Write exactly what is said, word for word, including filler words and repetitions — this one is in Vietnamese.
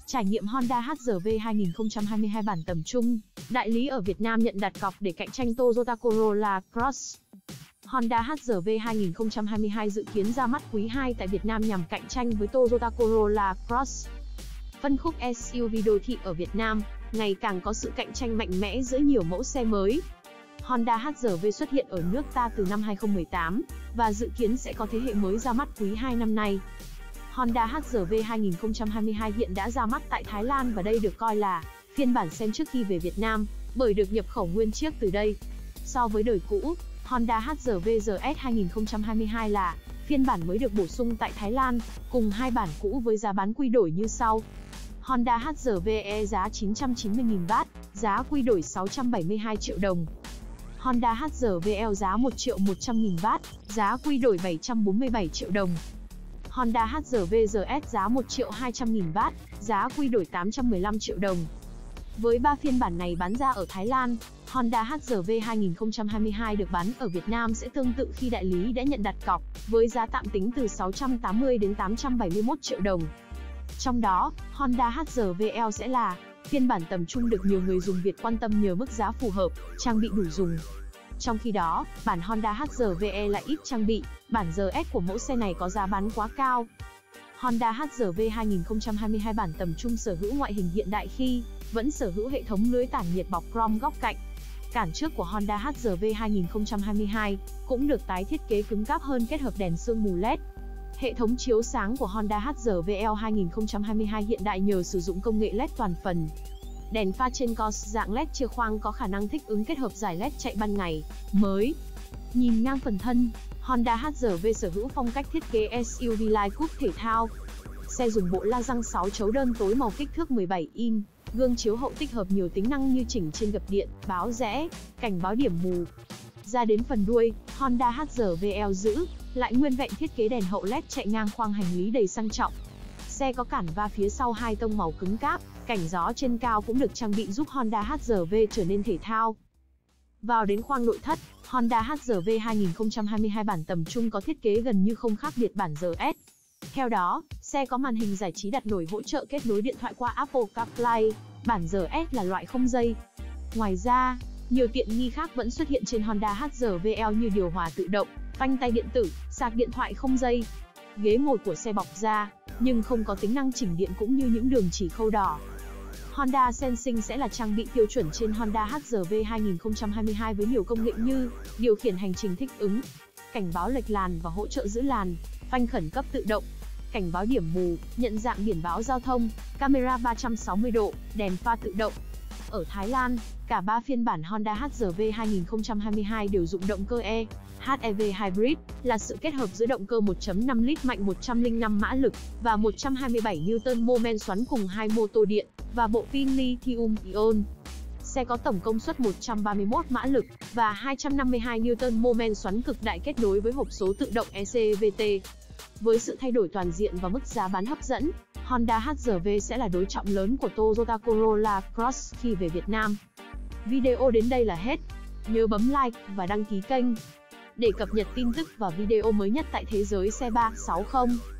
Trải nghiệm Honda hát rờ vê hai không hai hai bản tầm trung, đại lý ở Việt Nam nhận đặt cọc để cạnh tranh Toyota Corolla Cross. Honda hát rờ vê hai không hai hai dự kiến ra mắt quý hai tại Việt Nam nhằm cạnh tranh với Toyota Corolla Cross. Phân khúc ét u vê đô thị ở Việt Nam ngày càng có sự cạnh tranh mạnh mẽ giữa nhiều mẫu xe mới. Honda hát rờ vê xuất hiện ở nước ta từ năm hai không một tám và dự kiến sẽ có thế hệ mới ra mắt quý hai năm nay. Honda hát rờ vê hai không hai hai hiện đã ra mắt tại Thái Lan và đây được coi là phiên bản xem trước khi về Việt Nam, bởi được nhập khẩu nguyên chiếc từ đây. So với đời cũ, Honda hát rờ vê rờ ét hai không hai hai là phiên bản mới được bổ sung tại Thái Lan, cùng hai bản cũ với giá bán quy đổi như sau. Honda hát rờ vê e giá chín trăm chín mươi nghìn baht, giá quy đổi sáu trăm bảy mươi hai triệu đồng. Honda hát rờ vê lờ giá một triệu một trăm nghìn baht, giá quy đổi bảy trăm bốn mươi bảy triệu đồng. Honda hát rờ vê rờ ét giá một triệu hai trăm nghìn baht, giá quy đổi tám trăm mười lăm triệu đồng. Với ba phiên bản này bán ra ở Thái Lan, Honda hát rờ vê hai không hai hai được bán ở Việt Nam sẽ tương tự khi đại lý đã nhận đặt cọc, với giá tạm tính từ sáu trăm tám mươi đến tám trăm bảy mươi mốt triệu đồng. Trong đó, Honda hát rờ vê lờ sẽ là phiên bản tầm trung được nhiều người dùng Việt quan tâm nhờ mức giá phù hợp, trang bị đủ dùng. Trong khi đó, bản Honda hát rờ vê e lại ít trang bị, bản rờ ét của mẫu xe này có giá bán quá cao. Honda hát rờ vê hai không hai hai bản tầm trung sở hữu ngoại hình hiện đại khi vẫn sở hữu hệ thống lưới tản nhiệt bọc chrome góc cạnh. Cản trước của Honda hát rờ vê hai không hai hai cũng được tái thiết kế cứng cáp hơn kết hợp đèn sương mù led. Hệ thống chiếu sáng của Honda hát rờ vê lờ hai không hai hai hiện đại nhờ sử dụng công nghệ led toàn phần. Đèn pha trên co dạng led chia khoang có khả năng thích ứng kết hợp giải led chạy ban ngày, mới. Nhìn ngang phần thân, Honda hát rờ vê sở hữu phong cách thiết kế ét u vê Line Coupe thể thao. Xe dùng bộ la răng sáu chấu đơn tối màu kích thước mười bảy inch, gương chiếu hậu tích hợp nhiều tính năng như chỉnh trên gập điện, báo rẽ, cảnh báo điểm mù. Ra đến phần đuôi, Honda hát rờ vê lờ giữ lại nguyên vẹn thiết kế đèn hậu led chạy ngang khoang hành lý đầy sang trọng. Xe có cản va phía sau hai tông màu cứng cáp, cảnh gió trên cao cũng được trang bị giúp Honda hát rờ vê trở nên thể thao. Vào đến khoang nội thất, Honda hát rờ vê hai không hai hai bản tầm trung có thiết kế gần như không khác biệt bản rờ ét. Theo đó, xe có màn hình giải trí đặt nổi hỗ trợ kết nối điện thoại qua Apple CarPlay, bản rờ ét là loại không dây. Ngoài ra, nhiều tiện nghi khác vẫn xuất hiện trên Honda hát rờ vê lờ như điều hòa tự động, phanh tay điện tử, sạc điện thoại không dây. Ghế ngồi của xe bọc da, nhưng không có tính năng chỉnh điện cũng như những đường chỉ khâu đỏ. Honda Sensing sẽ là trang bị tiêu chuẩn trên Honda hát rờ vê hai không hai hai với nhiều công nghệ như điều khiển hành trình thích ứng, cảnh báo lệch làn và hỗ trợ giữ làn, phanh khẩn cấp tự động, cảnh báo điểm mù, nhận dạng biển báo giao thông, camera ba trăm sáu mươi độ, đèn pha tự động. Ở Thái Lan, cả ba phiên bản Honda hát rờ vê hai không hai hai đều dụng động cơ E hát e vê Hybrid, là sự kết hợp giữa động cơ một phẩy năm lít mạnh một trăm lẻ năm mã lực và một trăm hai mươi bảy Newton mô men xoắn cùng hai mô tô điện và bộ pin lithium-ion. Xe có tổng công suất một trăm ba mươi mốt mã lực và hai trăm năm mươi hai Newton mô men xoắn cực đại kết nối với hộp số tự động e xê vê tê. Với sự thay đổi toàn diện và mức giá bán hấp dẫn, Honda hát rờ vê sẽ là đối trọng lớn của Toyota Corolla Cross khi về Việt Nam. Video đến đây là hết. Nhớ bấm like và đăng ký kênh để cập nhật tin tức và video mới nhất tại thế giới xe ba sáu không.